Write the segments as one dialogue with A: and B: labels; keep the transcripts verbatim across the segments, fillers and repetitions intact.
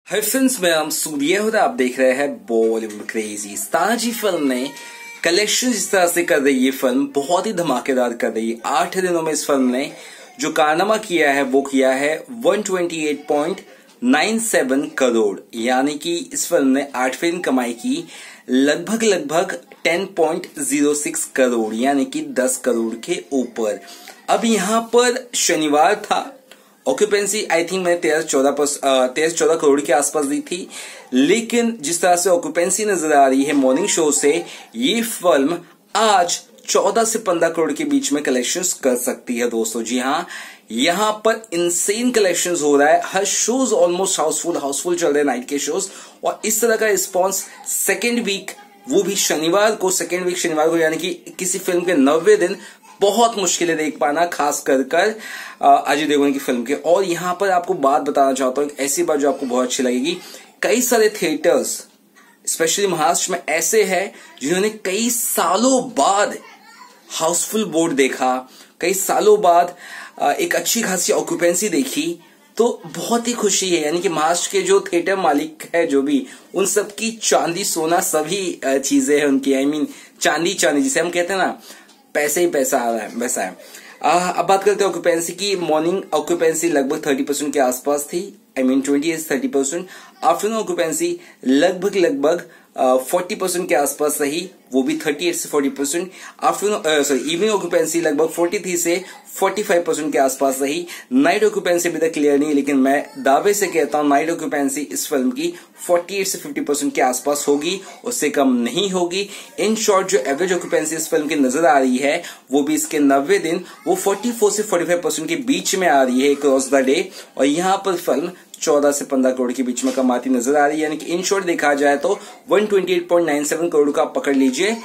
A: Hi friends, मैं नाम सूर्य और आप देख रहे हैं बॉलीवुड क्रेजी। तानाजी फिल्म ने कलेक्शन जिस तरह से कर रही है, फिल्म बहुत ही धमाकेदार कर रही है। आठ दिनों में इस फिल्म ने जो कारनामा किया है वो किया है एक सौ अट्ठाईस पॉइंट नौ सात करोड़, यानी कि इस फिल्म ने आठवें दिन कमाई की लगभग लगभग दस पॉइंट शून्य छह करोड़, यानी कि दस करोड़ के ऊपर। अब यहाँ पर शनिवार था, ऑक्यूपेंसी आई थिंक मैंने तेरह चौदह तेरह चौदह करोड़ के आसपास दी थी, लेकिन जिस तरह से ऑक्यूपेंसी नजर आ रही है मॉर्निंग शो से, ये फिल्म आज चौदह से पंद्रह करोड़ के बीच में कलेक्शंस कर सकती है दोस्तों। जी हाँ, यहाँ पर इनसेन कलेक्शंस हो रहा है। हर शोज ऑलमोस्ट हाउसफुल हाउसफुल चल रहे हैं, नाइट के शोज, और इस तरह का रिस्पॉन्स सेकेंड वीक, वो भी शनिवार को, सेकेंड वीक शनिवार को, यानी कि किसी फिल्म के नब्बे दिन बहुत मुश्किल है देख पाना, खास कर कर अजय देवगन की फिल्म के। और यहां पर आपको बात बताना चाहता हूं, ऐसी बात जो आपको बहुत अच्छी लगेगी। कई सारे थिएटर्स स्पेशली महाराष्ट्र में ऐसे हैं जिन्होंने कई सालों बाद हाउसफुल बोर्ड देखा, कई सालों बाद एक अच्छी खासी ऑक्यूपेंसी देखी, तो बहुत ही खुशी है। यानी कि महाराष्ट्र के जो थिएटर मालिक है, जो भी, उन सबकी चांदी सोना सभी चीजें हैं उनकी। आई मीन चांदी चांदी जिसे हम कहते हैं ना, पैसे ही पैसा आ रहा है, वैसा है। आ, अब बात करते हैं ऑक्यूपेंसी की। मॉर्निंग ऑक्यूपेंसी लगभग तीस परसेंट के आसपास थी, आई मीन बीस से तीस परसेंट। आफ्टरनून ऑक्यूपेंसी लगभग लगभग चालीस परसेंट के आसपास रही, वो भी अड़तीस से चालीस percent. Afternoon sorry evening occupancy लगभग तैंतालीस से पैंतालीस परसेंट के आसपास रही। नाइट ऑक्यूपेंसी अभी तक क्लियर नहीं, लेकिन मैं दावे से कहता हूं नाइट ऑक्यूपेंसी इस फिल्म की अड़तालीस से पचास परसेंट के आसपास होगी, उससे कम नहीं होगी। इन शॉर्ट जो एवरेज ऑक्यूपेंसी इस फिल्म की नजर आ रही है, वो भी इसके नब्बे दिन वो चौवालीस से पैंतालीस परसेंट के बीच में आ रही है क्रॉस द डे, और यहां पर फिल्म चौदह से पंद्रह करोड़ के बीच में कमाती नजर आ रही है। यानी कि इन शॉर्ट देखा जाए तो एक सौ अट्ठाईस पॉइंट नौ सात करोड़ का पकड़ लीजिए, एक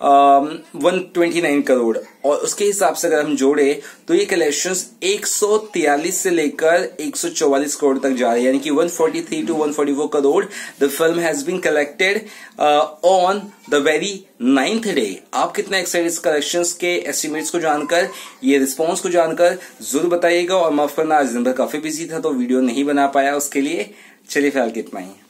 A: सौ उनतीस करोड़, और उसके हिसाब से अगर हम जोड़े तो ये कलेक्शंस एक सौ तिरालीस से लेकर एक सौ चौवालीस करोड़ तक जा रही है, यानी कि एक सौ तैंतालीस टू एक सौ चौवालीस crore the film has been collected on the very ninth day. आप कितना एक्साइटेड इस कलेक्शंस के एस्टिमेट्स को जानकर, ये रिस्पॉन्स को जानकर जरूर बताइएगा। और माफ करना, आज दिन भर काफी बिजी था तो वीडियो नहीं बना पाया, उसके लिए चलिए फिलहाल इतना ही।